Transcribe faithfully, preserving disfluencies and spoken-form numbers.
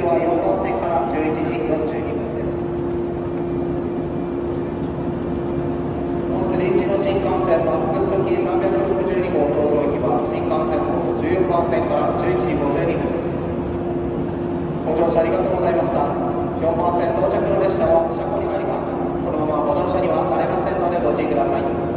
はよんばんせんからじゅういちじよんじゅうにふんです。本臨時の新幹線は福須時さんびゃくろくじゅうにごう東京行きは新幹線号じゅうよんばんせんからじゅういちじごじゅうにふんです。ご乗車ありがとうございました。よんばんせん到着の列車は車庫に入ります。このままご乗車にはなれませんのでご注意ください。